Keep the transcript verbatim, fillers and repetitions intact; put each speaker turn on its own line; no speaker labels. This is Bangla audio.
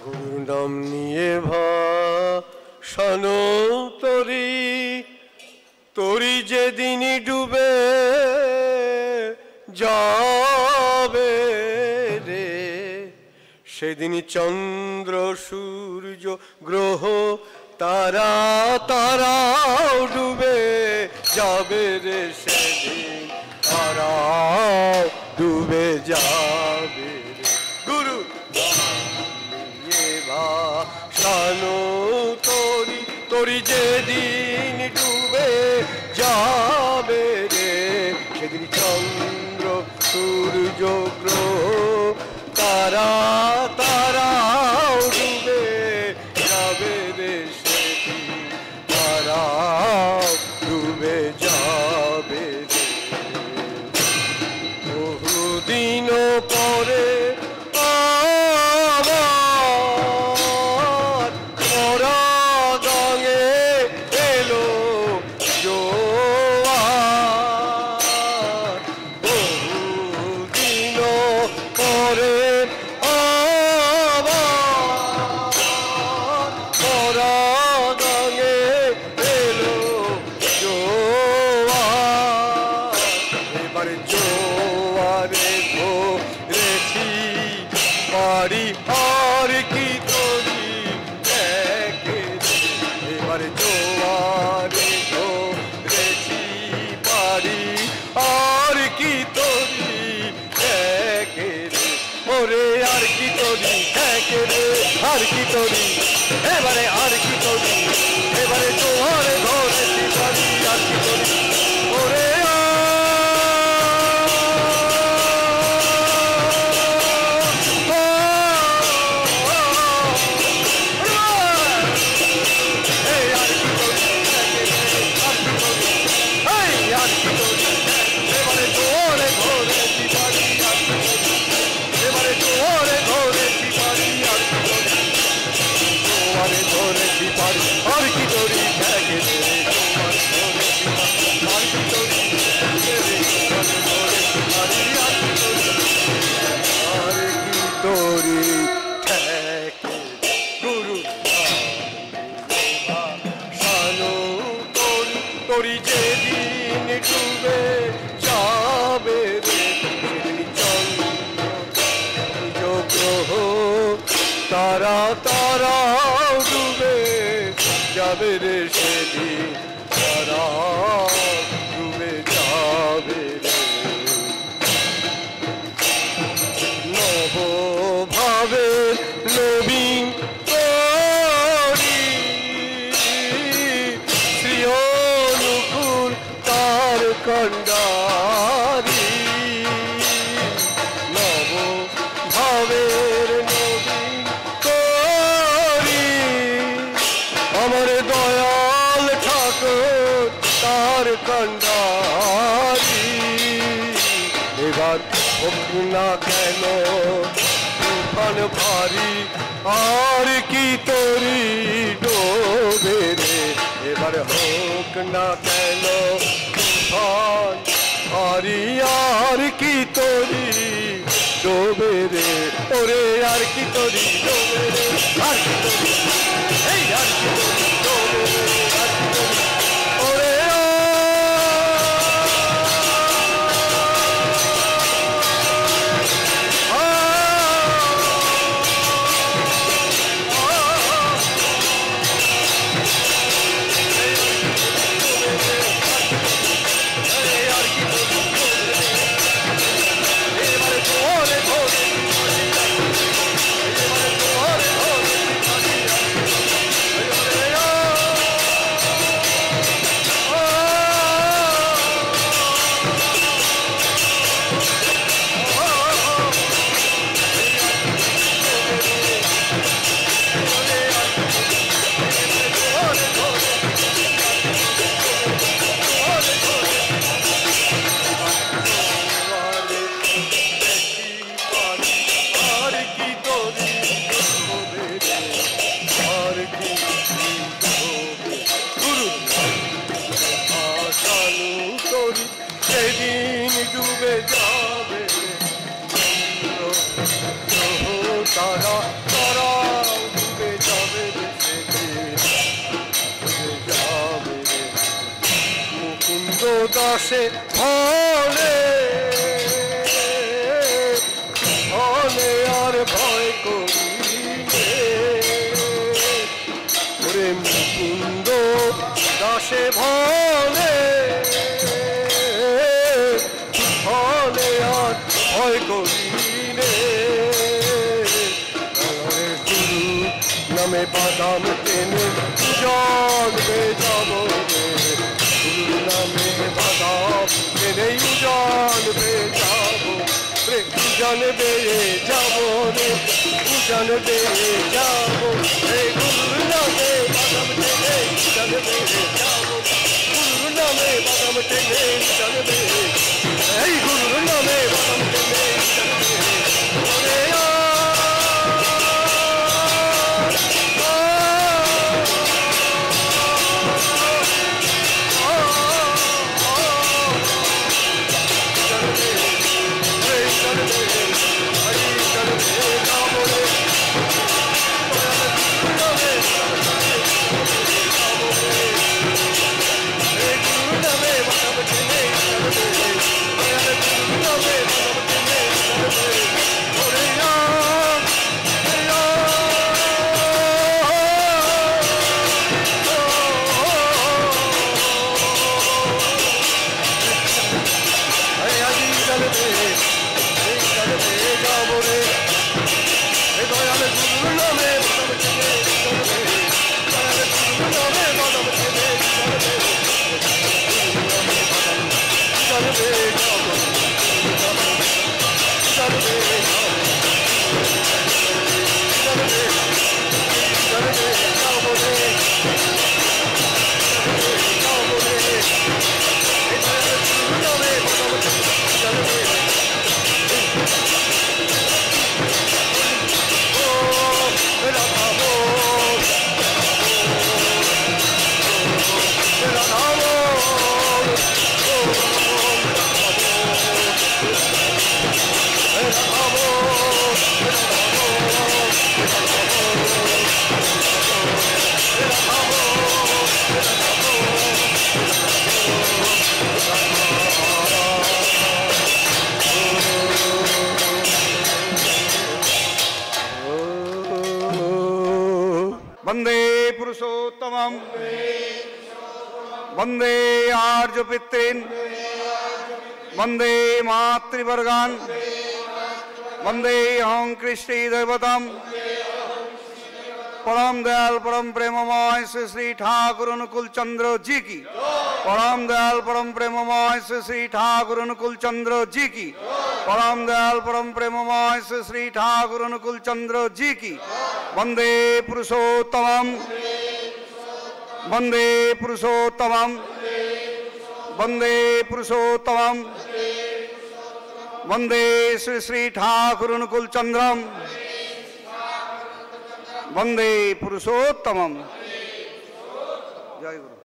গুরু নাম নিয়ে ভাসানো তরি তরি যেদিন ডুবে যাবে রে সেদিন চন্দ্র সূর্য গ্রহ তারা তারাও ডুবে যাবে রে সেদিন তারাও ডুবে যাবে রে গুরু ভাসানো তরি তরি যেদিন ডুবে যাবে রে সেদিন চন্দ্র সূর্য গ্রহ তারা তারাও ডুবে যাবে রে সেদিন তারাও ডুবে যাবে রে বহুদিন পরে আর কি তোরি এবারে আর কি তোরি এবারে জোয়ারে ধরেছি পারি আর কি তোরি ওরে তরি যেদিন ডুবে যাবে রে চন্দ্র গ্রহ তারা তারাও ডুবে যাবে রে সেদিন তারা ডুবে যাবে রে নব ভাবে নবীন কন্ডারি নব ভাবের নবীন করি আমার দয়াল ঠাকুর তার কন্ডারি এবার হোক না কেন তুফান ভারী আর কি তরি ডোবে রে এবার হোক না কেন আরি আর কি তরি ডোবে রে ওরে আর কি তরি ডোবে রে আর কি তরি এই আর কি তরি ডোবে রে আর কি তরি ওরে সেদিন ডুবে যাবে তারা তারা দশে ফলে ফলে আর ভয় করি ওরে মুকুন্দ দশে ফলে ফলে আর ভয় করি নামে বাদাম টেনে জল বেজাব গুরু নামে বাদাম টেনে জল বেজাব রে উজান বেয়ে যাব রে উজান বেয়ে যাব রে গুরু নামে বাদাম টেনে উজান বেয়ে যাব গুরু নামে বাদাম টেনে উজান বেয়ে এই গুরু নামে বাদাম টেনে উজান বেয়ে ওরে वंदे पुरुषोत्तमं वंदे आर्य पितॄन् वंदे मातृवर्गान् वंदे अहं कृष्ण दैवतम् परम दयाल परम प्रेममय श्री श्री ठाकुर अनुकूल चंद्र जी की परम दयाल परम प्रेममय श्री श्री ठाकुर अनुकूल चंद्र जी की परम दयाल परम प्रेममय श्री श्री ठाकुर अनुकूल चंद्र जी की वंदे पुरुषोत्तमं वंदे पुरुषोत्तमं वंदे पुरुषोत्तमं वंदे श्री श्री ठाकुर अनुकूल चंद्रम वंदे पुरुषोत्तमं। जय गुरु।